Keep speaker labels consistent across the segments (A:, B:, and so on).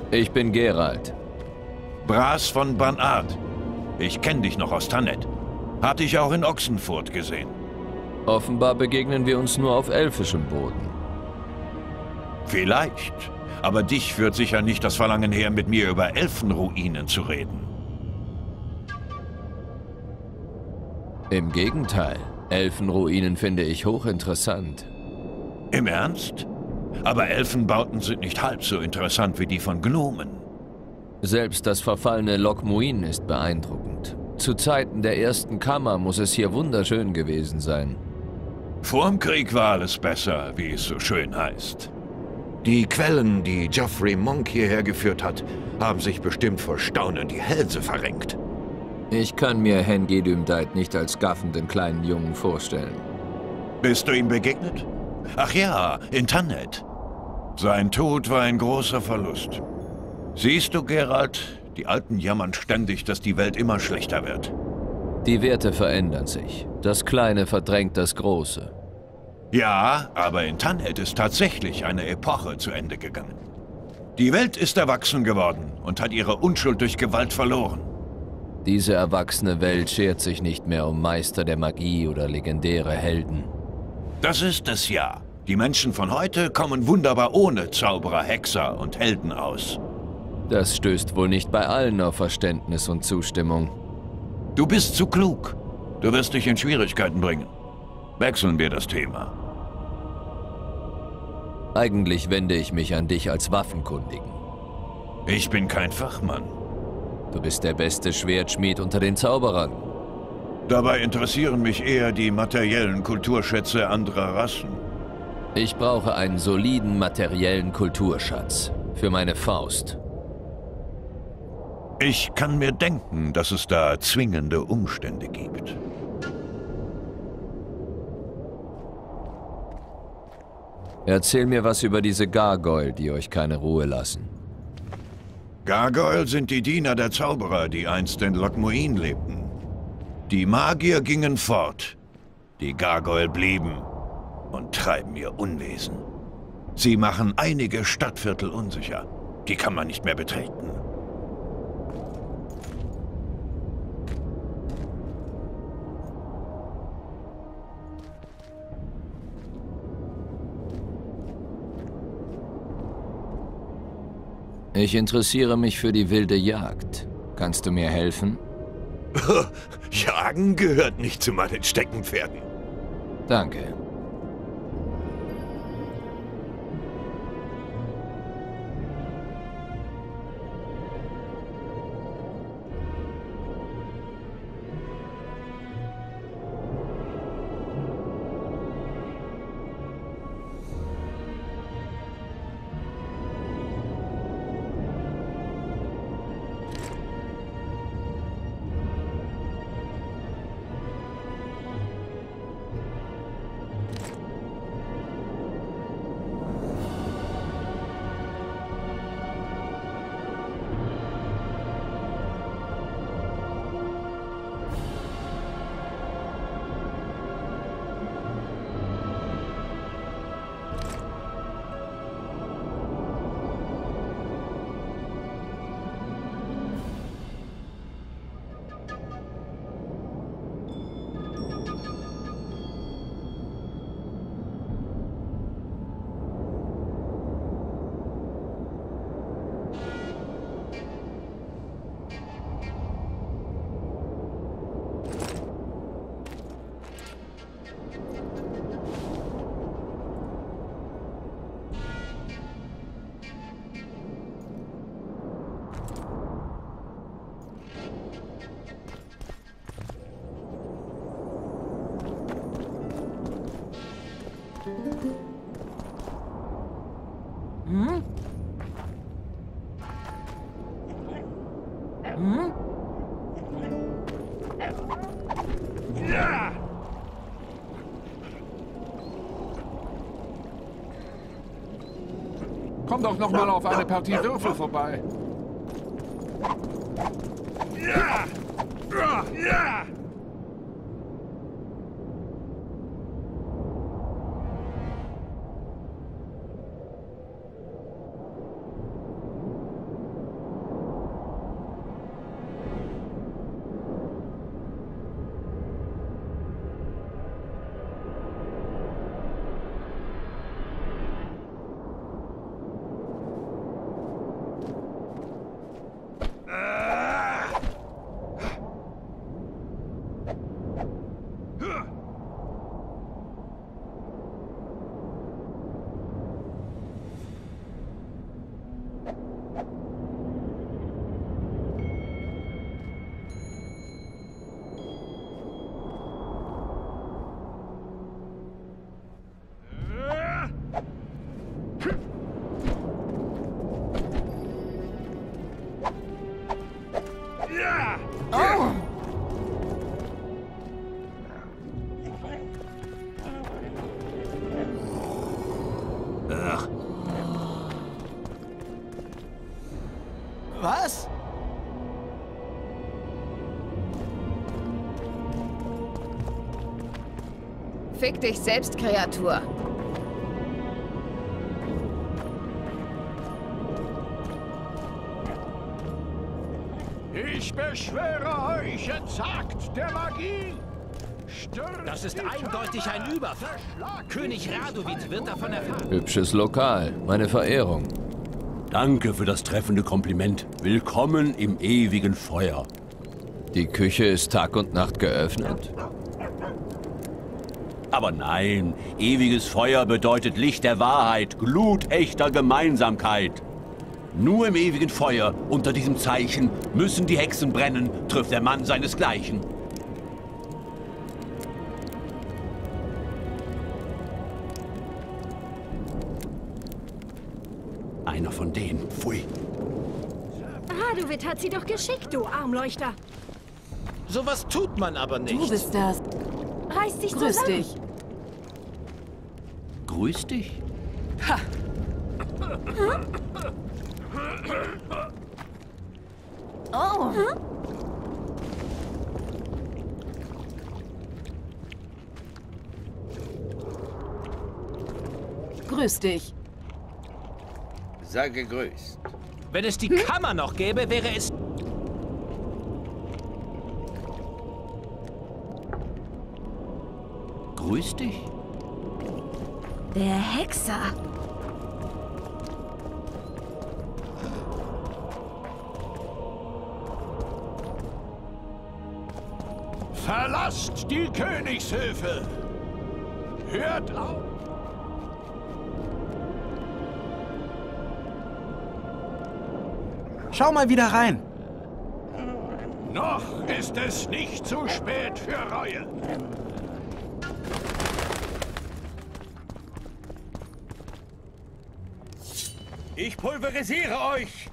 A: Ich bin Geralt.
B: Bras von Banart. Ich kenne dich noch aus Tannet. Hatte ich auch in Ochsenfurt gesehen.
A: Offenbar begegnen wir uns nur auf elfischem Boden.
B: Vielleicht. Aber dich führt sicher nicht das Verlangen her, mit mir über Elfenruinen zu reden.
A: Im Gegenteil. Elfenruinen finde ich hochinteressant.
B: Im Ernst? Aber Elfenbauten sind nicht halb so interessant wie die von Gnomen.
A: Selbst das verfallene Loc Muinne ist beeindruckend. Zu Zeiten der ersten Kammer muss es hier wunderschön gewesen sein.
B: Vorm Krieg war alles besser, wie es so schön heißt.
C: Die Quellen, die Geoffrey Monk hierher geführt hat, haben sich bestimmt vor Staunen die Hälse verrenkt.
A: Ich kann mir Hen Gedümdeit nicht als gaffenden kleinen Jungen vorstellen.
B: Bist du ihm begegnet? Ach ja, in Tannet. Sein Tod war ein großer Verlust. Siehst du, Geralt, die Alten jammern ständig, dass die Welt immer schlechter wird.
A: Die Werte verändern sich. Das Kleine verdrängt das Große.
B: Ja, aber in Tannet ist tatsächlich eine Epoche zu Ende gegangen. Die Welt ist erwachsen geworden und hat ihre Unschuld durch Gewalt verloren.
A: Diese erwachsene Welt schert sich nicht mehr um Meister der Magie oder legendäre Helden.
B: Das ist es ja. Die Menschen von heute kommen wunderbar ohne Zauberer, Hexer und Helden aus.
A: Das stößt wohl nicht bei allen auf Verständnis und Zustimmung.
B: Du bist zu klug. Du wirst dich in Schwierigkeiten bringen. Wechseln wir das Thema.
A: Eigentlich wende ich mich an dich als Waffenkundigen.
B: Ich bin kein Fachmann.
A: Du bist der beste Schwertschmied unter den Zauberern.
B: Dabei interessieren mich eher die materiellen Kulturschätze anderer Rassen.
A: Ich brauche einen soliden materiellen Kulturschatz für meine Faust.
B: Ich kann mir denken, dass es da zwingende Umstände gibt.
A: Erzähl mir was über diese Gargoyle, die euch keine Ruhe lassen.
B: Gargoyle sind die Diener der Zauberer, die einst in Loc Muinne lebten. Die Magier gingen fort. Die Gargoyle blieben und treiben ihr Unwesen. Sie machen einige Stadtviertel unsicher. Die kann man nicht mehr betreten.
A: Ich interessiere mich für die wilde Jagd. Kannst du mir helfen?
C: Jagen gehört nicht zu meinen Steckenpferden.
A: Danke.
D: Komm doch noch mal auf eine Partie Würfel vorbei.
E: Was?
F: Fick dich selbst, Kreatur.
G: Ich beschwöre euch, entsagt der Magie!
E: Das ist eindeutig ein Überfall. König Radovid wird davon erfahren.
A: Hübsches Lokal, meine Verehrung.
H: Danke für das treffende Kompliment. Willkommen im ewigen Feuer.
A: Die Küche ist Tag und Nacht geöffnet?
H: Aber nein, ewiges Feuer bedeutet Licht der Wahrheit, Glut echter Gemeinsamkeit. Nur im ewigen Feuer, unter diesem Zeichen, müssen die Hexen brennen, trifft der Mann seinesgleichen. Einer von denen. Pfui.
I: Radovid hat sie doch geschickt, du Armleuchter.
E: Sowas tut man aber nicht.
F: Du bist das.
I: Reiß dich
F: Grüß
I: zusammen.
F: dich.
H: Grüß dich.
F: Ha! Oh! Grüß dich.
C: Sei gegrüßt.
E: Wenn es die Kammer noch gäbe, wäre es...
H: Grüß dich.
I: Der Hexer.
G: Verlasst die Königshöfe! Hört auf!
E: Schau mal wieder rein.
G: Noch ist es nicht zu spät für Reue.
H: Ich pulverisiere euch!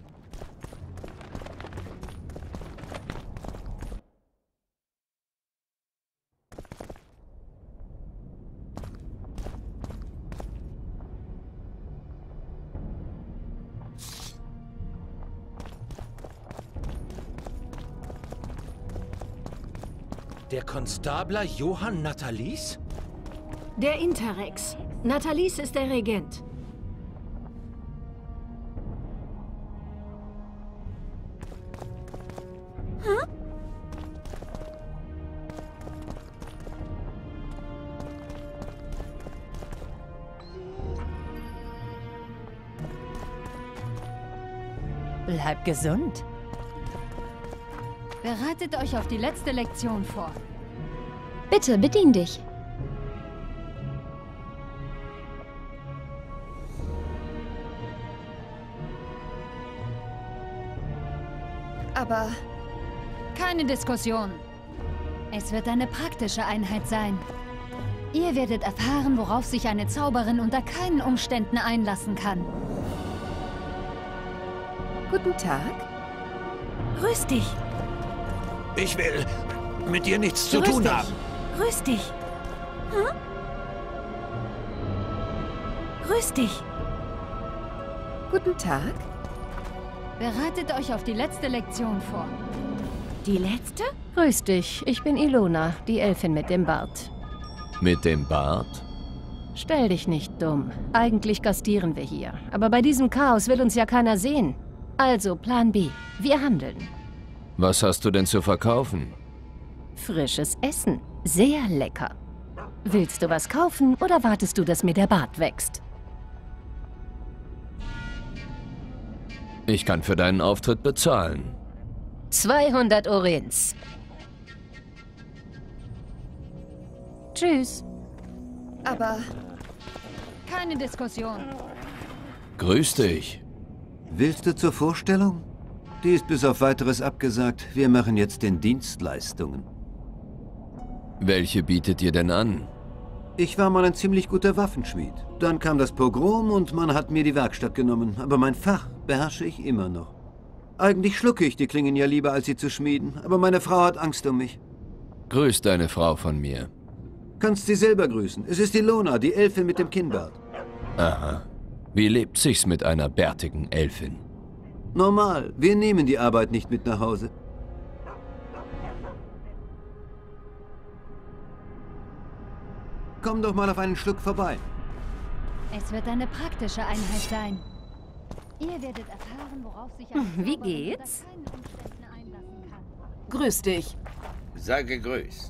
E: Der Konstabler Johann Natalis?
I: Der Interrex. Natalis ist der Regent.
J: Bleibt gesund. Bereitet euch auf die letzte Lektion vor.
I: Bitte, bedien dich.
F: Aber
J: Keine Diskussion. Es wird eine praktische Einheit sein. Ihr werdet erfahren, worauf sich eine Zauberin unter keinen Umständen einlassen kann.
F: guten Tag.
I: Grüß dich.
C: Ich will mit dir nichts zu
I: Grüß
C: tun
I: dich.
C: haben.
I: Grüß dich. Hm? Grüß dich.
F: Guten Tag.
J: Bereitet euch auf die letzte Lektion vor.
I: Die letzte?
J: Grüß dich, ich bin Ilona, die Elfin mit dem Bart.
A: Mit dem Bart?
J: Stell dich nicht dumm. Eigentlich gastieren wir hier. Aber bei diesem Chaos will uns ja keiner sehen. Also, Plan B. Wir handeln.
A: Was hast du denn zu verkaufen?
J: Frisches Essen. Sehr lecker. Willst du was kaufen oder wartest du, dass mir der Bart wächst?
A: Ich kann für deinen Auftritt bezahlen.
J: 200 Orins. Tschüss.
F: Aber
J: Keine Diskussion.
A: Grüß dich.
K: Willst du zur Vorstellung? Die ist bis auf Weiteres abgesagt. Wir machen jetzt den Dienstleistungen.
A: Welche bietet ihr denn an?
K: Ich war mal ein ziemlich guter Waffenschmied. Dann kam das Pogrom und man hat mir die Werkstatt genommen. Aber mein Fach beherrsche ich immer noch. Eigentlich schlucke ich die Klingen ja lieber, als sie zu schmieden. Aber meine Frau hat Angst um mich.
A: Grüß deine Frau von mir.
K: Kannst sie selber grüßen. Es ist Ilona, die Elfin mit dem Kinnbart.
A: Aha. Wie lebt sich's mit einer bärtigen Elfin?
K: Normal. Wir nehmen die Arbeit nicht mit nach Hause. Komm doch mal auf einen Schluck vorbei.
J: Es wird eine praktische Einheit sein. Ihr werdet erfahren, worauf sich ein
F: Wie geht's?
J: unter keinen Umständen einlassen kann.
L: Grüß dich.
M: Sei gegrüßt.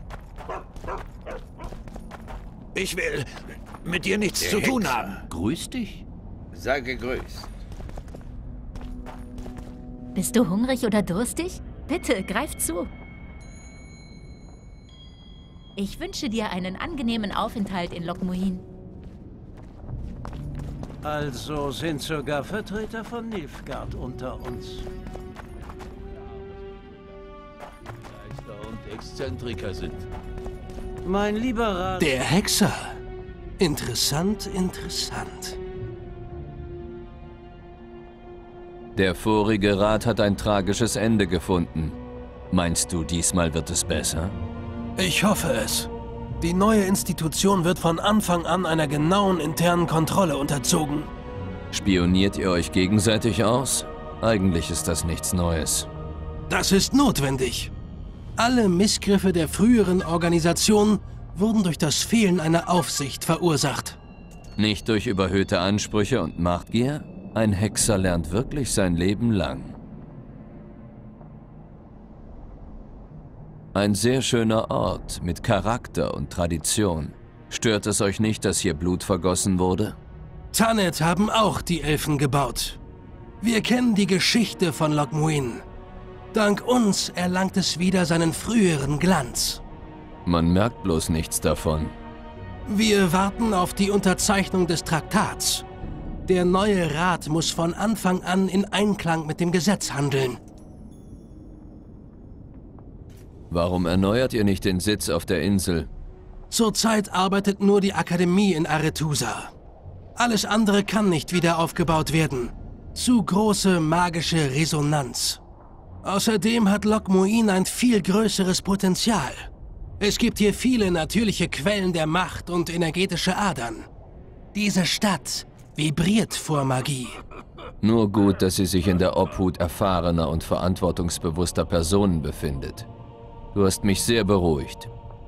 B: Ich will mit dir nichts zu tun haben.
H: Grüß dich.
M: Sei gegrüßt.
N: Bist du hungrig oder durstig? Bitte, greif zu. Ich wünsche dir einen angenehmen Aufenthalt in Loc-Muin.
O: Also sind sogar Vertreter von Nilfgaard unter uns.
H: Geister und Exzentriker sind.
O: Mein lieber Rat...
P: Der Hexer. Interessant, interessant.
A: Der vorige Rat hat ein tragisches Ende gefunden. Meinst du, diesmal wird es besser?
P: Ich hoffe es. Die neue Institution wird von Anfang an einer genauen internen Kontrolle unterzogen.
A: Spioniert ihr euch gegenseitig aus? Eigentlich ist das nichts Neues.
P: Das ist notwendig. Alle Missgriffe der früheren Organisation wurden durch das Fehlen einer Aufsicht verursacht.
A: Nicht durch überhöhte Ansprüche und Machtgier? Ein Hexer lernt wirklich sein Leben lang. Ein sehr schöner Ort mit Charakter und Tradition. Stört es euch nicht, dass hier Blut vergossen wurde?
P: Tannet haben auch die Elfen gebaut. Wir kennen die Geschichte von Loc-Muin. Dank uns erlangt es wieder seinen früheren Glanz.
A: Man merkt bloß nichts davon.
P: Wir warten auf die Unterzeichnung des Traktats. Der neue Rat muss von Anfang an in Einklang mit dem Gesetz handeln.
A: Warum erneuert ihr nicht den Sitz auf der Insel?
P: Zurzeit arbeitet nur die Akademie in Aretusa. Alles andere kann nicht wieder aufgebaut werden. Zu große magische Resonanz. Außerdem hat Loc-Muin ein viel größeres Potenzial. Es gibt hier viele natürliche Quellen der Macht und energetische Adern. Diese Stadt vibriert vor Magie.
A: Nur gut, dass sie sich in der Obhut erfahrener und verantwortungsbewusster Personen befindet. Du hast mich sehr beruhigt.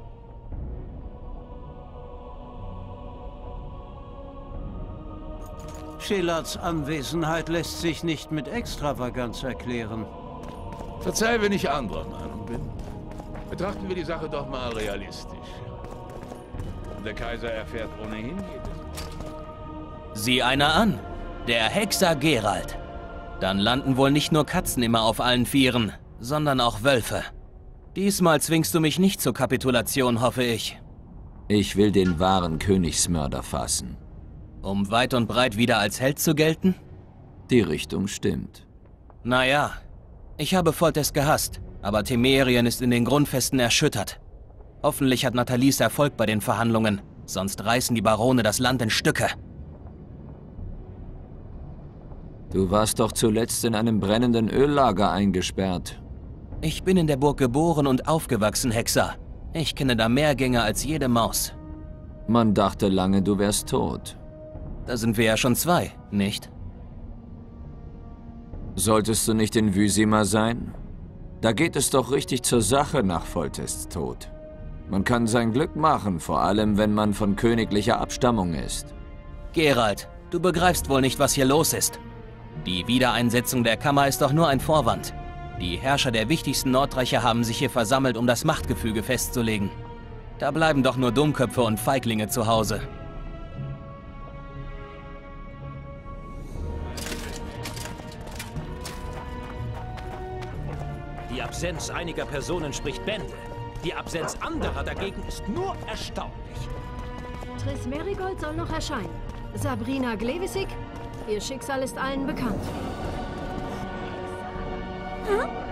O: Shelards Anwesenheit lässt sich nicht mit Extravaganz erklären.
H: Verzeih, wenn ich anderer Meinung bin. Betrachten wir die Sache doch mal realistisch. Der Kaiser erfährt ohnehin jedes.
Q: Sieh einer an. Der Hexer Geralt. Dann landen wohl nicht nur Katzen immer auf allen Vieren, sondern auch Wölfe. Diesmal zwingst du mich nicht zur Kapitulation, hoffe ich.
A: Ich will den wahren Königsmörder fassen.
Q: Um weit und breit wieder als Held zu gelten?
A: Die Richtung stimmt.
Q: Naja, ich habe Foltest gehasst, aber Temerien ist in den Grundfesten erschüttert. Hoffentlich hat Nathalis Erfolg bei den Verhandlungen, sonst reißen die Barone das Land in Stücke.
A: Du warst doch zuletzt in einem brennenden Öllager eingesperrt.
Q: Ich bin in der Burg geboren und aufgewachsen, Hexer. Ich kenne da mehr Gänge als jede Maus.
A: Man dachte lange, du wärst tot.
Q: Da sind wir ja schon zwei, nicht?
A: Solltest du nicht in Vizima sein? Da geht es doch richtig zur Sache nach Foltests Tod. Man kann sein Glück machen, vor allem wenn man von königlicher Abstammung ist.
Q: Geralt, du begreifst wohl nicht, was hier los ist. Die Wiedereinsetzung der Kammer ist doch nur ein Vorwand. Die Herrscher der wichtigsten Nordreiche haben sich hier versammelt, um das Machtgefüge festzulegen. Da bleiben doch nur Dummköpfe und Feiglinge zu Hause.
E: Die Absenz einiger Personen spricht Bände. Die Absenz anderer dagegen ist nur erstaunlich.
I: Triss Merigold soll noch erscheinen. Sabrina Glewisig, ihr Schicksal ist allen bekannt.
N: Hm?